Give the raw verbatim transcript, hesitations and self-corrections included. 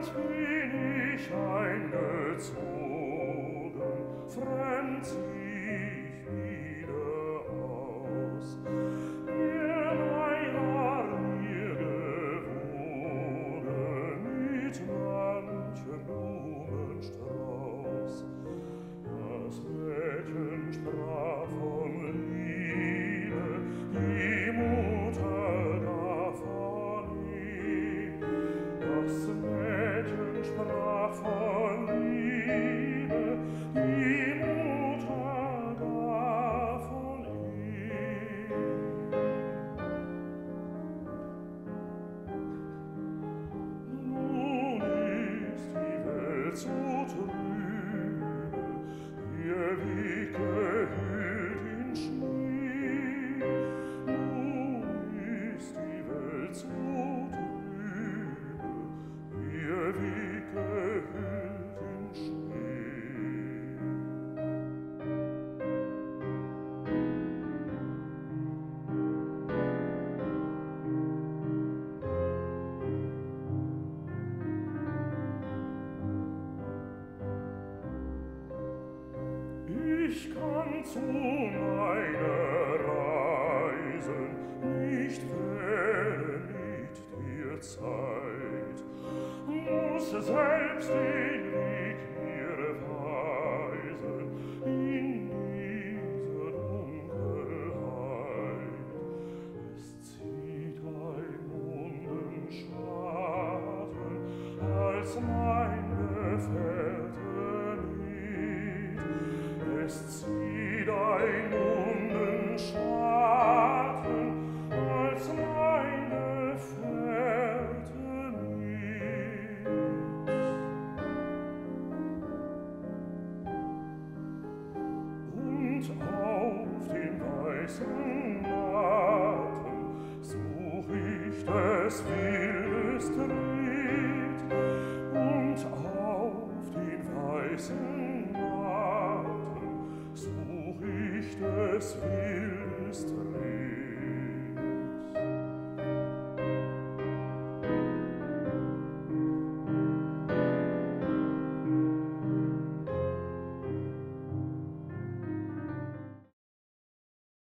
Fremd bin ich eingezogen, fremd zieh ich wieder aus. Der Weiler mir gewogen mit manchem Blumenstrauß. Das Mädchen sprach von Liebe, die Mutter davon nie. Das Mädchen sprach von Liebe, die Mutter davon nie. Nun ist die Welt so trübe, ihr Weg gehüllt in Schnee. Nun ist die Welt so trübe, ihr Weg gehüllt in Schnee. Ich kann zu meiner Reise nicht wählen mit der Zeit, muss selbst den Weg mir weisen in dieser Dunkelheit. Es zieht ein Mondenschatten als mein Gefährte mit. Es zieht ein Mondenschatten als mein Gefährte mit. Und auf den weißen Matten such ich des Wildes Tritt. Und auf den weißen Matten such ich des Wildes